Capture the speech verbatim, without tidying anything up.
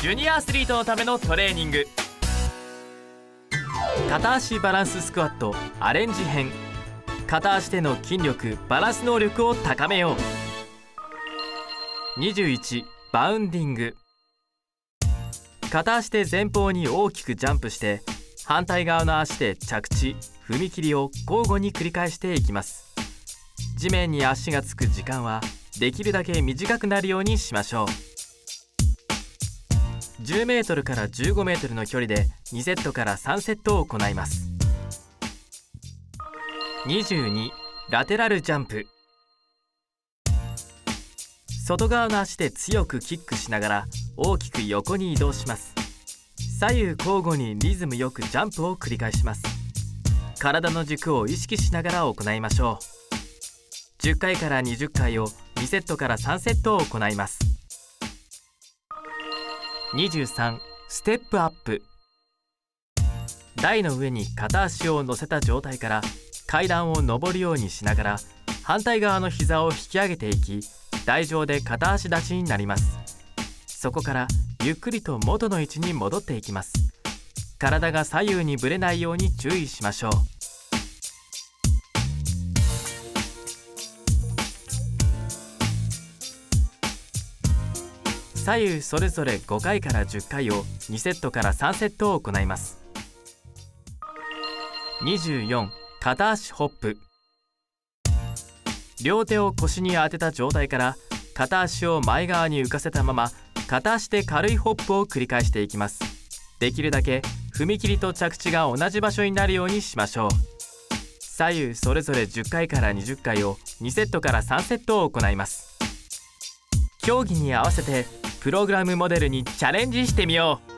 ジュニアアスリートのためのトレーニング。片足バランススクワットアレンジ編。片足での筋力バランス能力を高めよう。にじゅういちバウンディング。片足で前方に大きくジャンプして反対側の足で着地踏み切りを交互に繰り返していきます。地面に足がつく時間はできるだけ短くなるようにしましょう。じゅうメートルからじゅうごメートルの距離でにセットからさんセットを行います。にじゅうにラテラルジャンプ。外側の足で強くキックしながら大きく横に移動します。左右交互にリズムよくジャンプを繰り返します。体の軸を意識しながら行いましょう。じゅっかいからにじゅっかいをにセットからさんセットを行います。にじゅうさんステップアップ。台の上に片足を乗せた状態から階段を上るようにしながら反対側の膝を引き上げていき、台上で片足立ちになります。そこからゆっくりと元の位置に戻っていきます。体が左右にぶれないように注意しましょう。左右それぞれごかいからじゅっかいをにセットからさんセットを行います。にじゅうよん片足ホップ。両手を腰に当てた状態から片足を前側に浮かせたまま片足で軽いホップを繰り返していきます。できるだけ踏み切りと着地が同じ場所になるようにしましょう。左右それぞれじゅっかいからにじゅっかいをにセットからさんセットを行います。競技に合わせてプログラムモデルにチャレンジしてみよう。